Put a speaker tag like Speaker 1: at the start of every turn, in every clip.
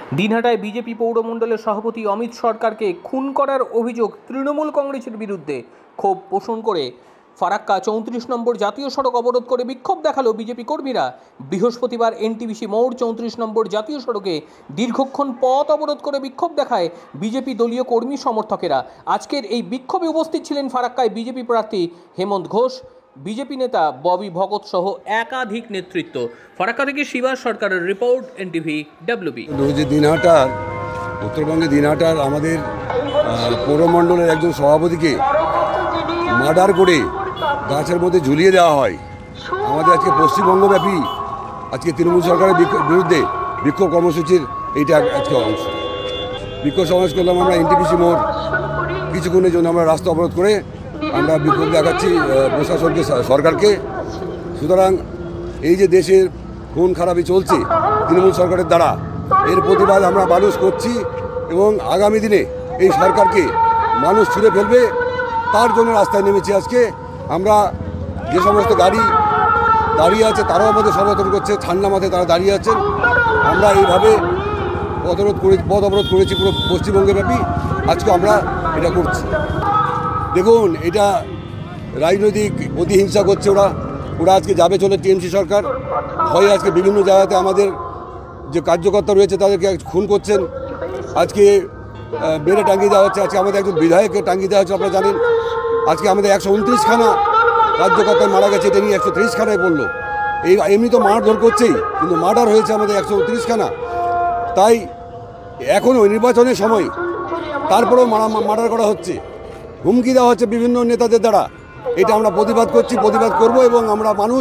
Speaker 1: দিনহাটায় BJP পৌরমণ্ডলের সভাপতি অমিত সরকারকে খুন করার অভিযোগ তৃণমূল কংগ্রেসের বিরুদ্ধে ক্ষোভ পোষণ করে ফারাক্কা 34 নম্বর জাতীয় সড়ক অবরোধ করে বিক্ষোভ দেখালো বিজেপি কর্মীরা। বৃহস্পতিবার এনটিপিসি মোড় 34 নম্বর জাতীয় সড়কে দীর্ঘক্ষণ পথ অবরোধ করে বিক্ষোভ দেখায় বিজেপি দলীয় কর্মী সমর্থকেরা। আজকের এই বিক্ষোভে উপস্থিত ছিলেন ফারাক্কায় বিজেপি প্রার্থী হেমন্ত ঘোষ, বিজেপি নেতা ববি ভগত সহ একাধিক নেতৃত্ব। ফারাক্কা থেকে শিবাস সরকারের রিপোর্ট, এনটিভি WB।
Speaker 2: দিনহাটার উত্তরবঙ্গে দিনহাটার আমাদের পৌরমণ্ডলের একজন সভাপতিকে মার্ডার করে গাছের মধ্যে ঝুলিয়ে দেওয়া হয়। আমাদের আজকে পশ্চিমবঙ্গব্যাপী আজকে তৃণমূল সরকারের বিরুদ্ধে বিক্ষোভ কর্মসূচির এইটা আজকে অংশ। বিক্ষোভ সমাবেশ করলাম আমরা এনটিপিসি মোড়। কিছুক্ষণের জন্য আমরা রাস্তা অবরোধ করে আমরা বিক্ষোভ দেখাচ্ছি প্রশাসনকে, সরকারকে। সুতরাং এই যে দেশের খুন খারাপি চলছে তৃণমূল সরকারের দ্বারা, এর প্রতিবাদ আমরা মানুষ করছি এবং আগামী দিনে এই সরকারকে মানুষ ছুঁড়ে ফেলবে তার জন্য রাস্তায় নেমেছি। আজকে আমরা যে সমস্ত গাড়ি দাঁড়িয়ে আছে তারাও আমাদের সমর্থন করছে, ঠান্ডা মাথায় তারা দাঁড়িয়ে আছেন। আমরা এইভাবে পথ অবরোধ করেছি পুরো পশ্চিমবঙ্গে ব্যাপী। আজকে আমরা এটা করছি। দেখুন, এটা রাজনৈতিক প্রতিহিংসা করছে ওরা আজকে যাবে চলে টিএমসি সরকার হয়ে আজকে বিভিন্ন জায়গাতে আমাদের যে কার্যকর্তা রয়েছে তাদেরকে খুন করছেন। আজকে বেড়ে টাঙ্গিয়ে দেওয়া হচ্ছে। আজকে আমাদের একজন বিধায়ককে টাঙ্গিয়ে দেওয়া হচ্ছে, আপনারা জানেন। আজকে আমাদের 129খানা কার্যকর্তা মারা গেছে, তিনি 130খানায় পড়লো। এই এমনি তো মারধর করছেই, কিন্তু মার্ডার হয়েছে আমাদের 129খানা। তাই এখনও নির্বাচনের সময় তারপরেও মার্ডার করা হচ্ছে, হুমকি দেওয়া হচ্ছে বিভিন্ন নেতাদের দ্বারা। এটা আমরা প্রতিবাদ করছি, প্রতিবাদ করব এবং আমরা মানুষ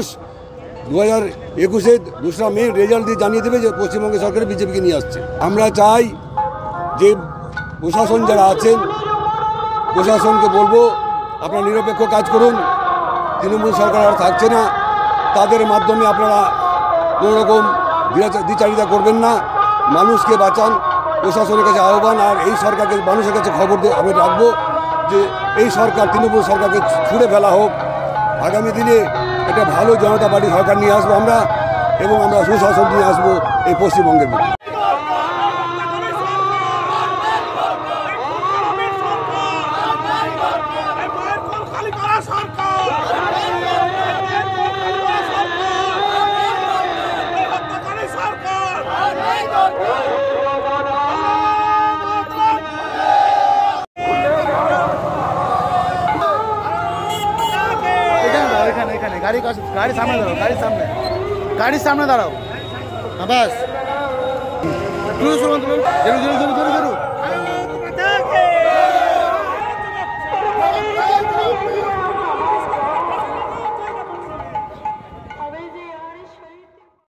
Speaker 2: 2021-এ 2রা মে রেজাল্ট দিয়ে জানিয়ে দেবে যে পশ্চিমবঙ্গ সরকার বিজেপিকে নিয়ে আসছে। আমরা চাই যে প্রশাসন যারা আছেন, প্রশাসনকে বলবো আপনারা নিরপেক্ষ কাজ করুন। তৃণমূল সরকার আর থাকছে না, তাদের মাধ্যমে আপনারা কোনোরকম দ্বিচারিতা করবেন না, মানুষকে বাঁচান। প্রশাসনের কাছে আহ্বান, আর এই সরকারকে মানুষের কাছে খবর আমি রাখবো যে এই সরকার তৃণমূল সরকারকে ছুঁড়ে ফেলা হোক। আগামী দিনে একটা ভালো জনতা পার্টি সরকার নিয়ে আসবো আমরা, এবং আমরা সুশাসন নিয়ে আসবো এই পশ্চিমবঙ্গের মধ্যে।
Speaker 3: গাড়ির সামনে দাঁড়াও। হ্যাঁ, ব্যাস। জরুর